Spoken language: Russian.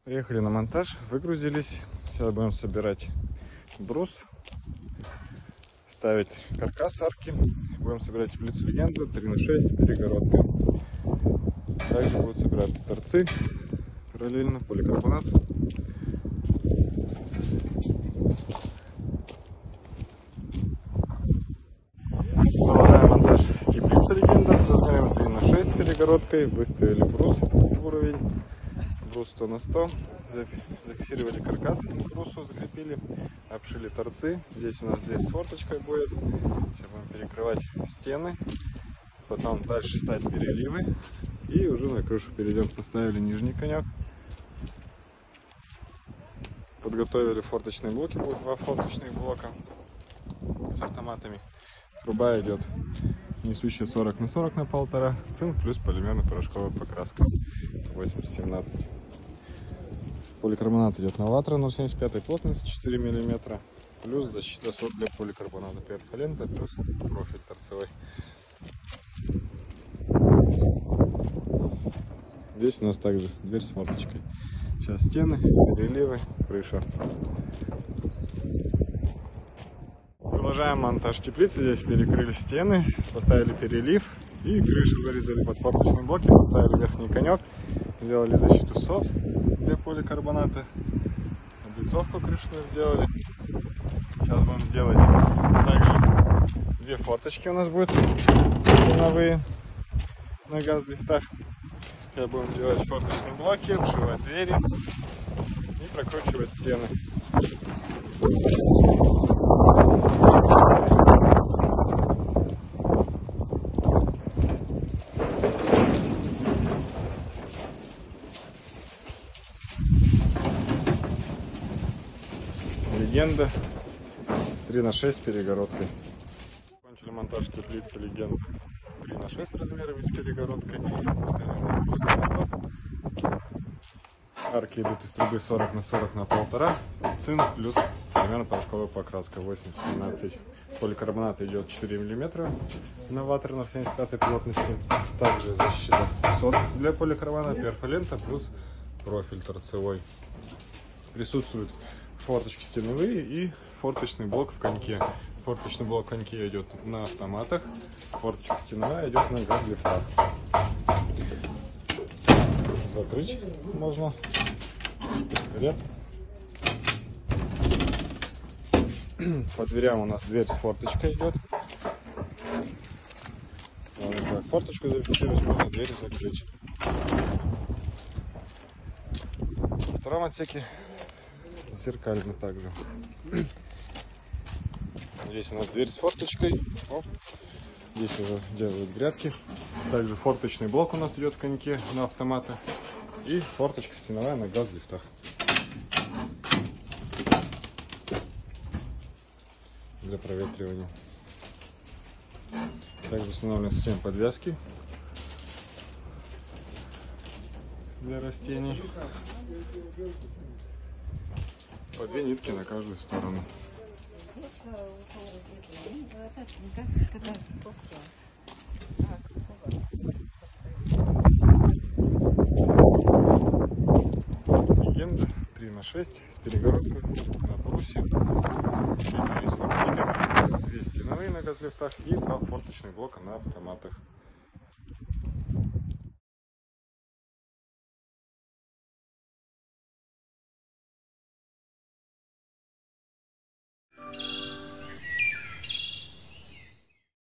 Приехали на монтаж, выгрузились. Сейчас будем собирать брус, ставить каркас арки. Будем собирать теплицу легенды 3х6 с перегородкой. Также будут собираться торцы параллельно, поликарбонат. Продолжаем монтаж теплицы легенда с размером 3х6 с перегородкой. Выставили брус в уровень. Брус 100 на 100. Зафиксировали каркас к брусу, закрепили, обшили торцы. Здесь у нас дверь с форточкой будет. Сейчас будем перекрывать стены. Потом дальше ставить переливы. И уже на крышу перейдем. Поставили нижний конек. Подготовили форточные блоки. Будет 2 форточных блока с автоматами. Труба идет несущая 40 на 40 на 1,5. Цинк плюс полимерно-порошковая покраска 80-17. Поликарбонат идет новатор 0,75 плотность 4 мм. Плюс защита для поликарбоната перфолента плюс профиль торцевой. Здесь у нас также дверь с форточкой. Сейчас стены, переливы, крыша. Продолжаем монтаж теплицы. Здесь перекрыли стены, поставили перелив и крышу вырезали под форточные блоки, поставили верхний конек, сделали защиту сот для поликарбоната, облицовку крышную сделали. Сейчас будем делать также 2 форточки у нас будут стеновые на газ-лифтах. Сейчас будем делать форточные блоки, обшивать двери и прокручивать стены. Легенда 3х6 с перегородкой. Закончили монтаж теплицы легенда 3х6 размерами с перегородкой. Арки идут из трубы 40 на 40 на 1,5. Цинк плюс полимерно-порошковая покраска 80-17. Поликарбонат идет 4 мм новатор на 75 плотности. Также защита сот для поликарбоната перфолента плюс профиль торцевой. Присутствуют форточки стеновые и форточный блок в коньке. Форточный блок в коньке идет на автоматах, форточка стеновая идет на газ-лифтах. Закрыть можно. Ряд. По дверям у нас дверь с форточкой идет. Форточку зафиксировать, можно двери закрыть. Во втором отсеке зеркально также. Здесь у нас дверь с форточкой. Оп. Здесь уже делают грядки. Также форточный блок у нас идет в коньке на автоматах. И форточка стеновая на газ-лифтах. Для проветривания. Также установлена система подвязки для растений. По 2 нитки на каждую сторону. Легенда 3х6 с перегородкой на брусе. 4 с форточками, 2 стеновые на газ-лифтах и 2 форточных блока на автоматах.